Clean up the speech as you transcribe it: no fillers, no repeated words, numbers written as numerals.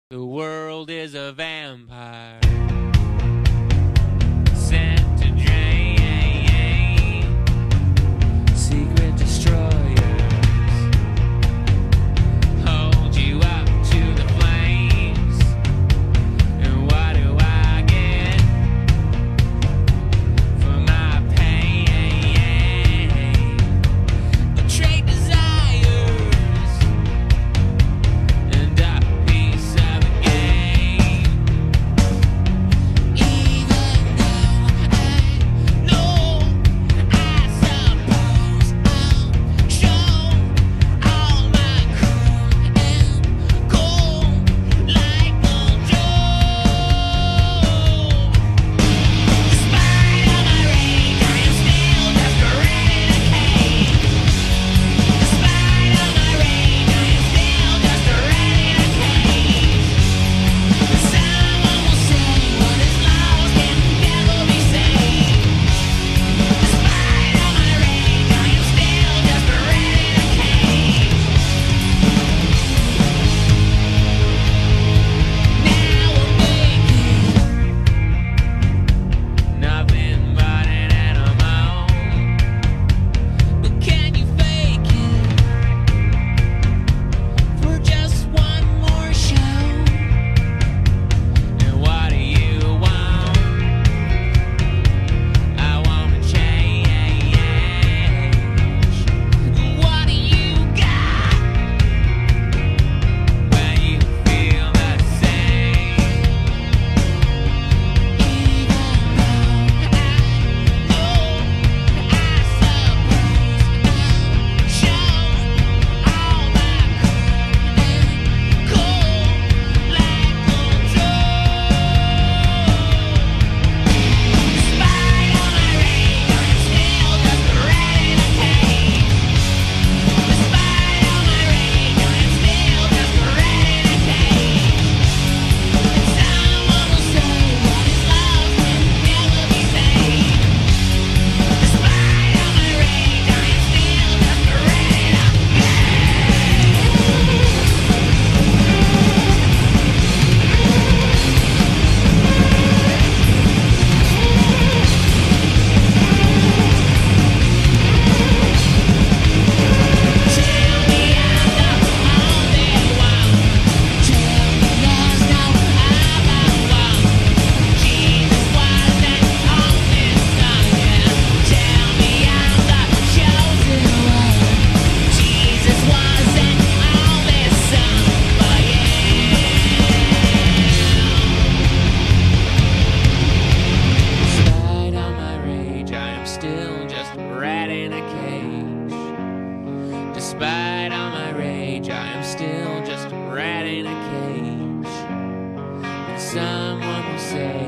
The world is a vampire sent to drain secret destroyers, hold you up to the flames. And what do I get for my pain? Betrayed desires and a piece of the game. Even though I know, I suppose I'll show all my crew and go like a joke. Despite all my rage, I am still just a rat in a cage. Despite all my rage, I am still just a rat in a cage. Someone will say what is lost can never be saved. Despite all my rage, I am still just a rat in a cage. Now I'm making nothing but an animal. But can you fake it for just one more show? And what do you want? I want to change. What do you got when you feel the same? Even though I know, I suppose I'll show all my crew and go like a joke. Despite all my rage, I'm still just a rat in a cage. Despite all my rage, I'm still just a rat in a cage. And someone will say what is lost can never be saved. Despite all my rage, I am still just a rat in a Tell me I'm the only one. Tell me there's no other one. Jesus was the only son, yeah. Tell me I'm the chosen one. Jesus was the only son, but despite all my rage, I am still just a rat in a cage. Despite all my rage, I am still just a rat in a cage. And someone will say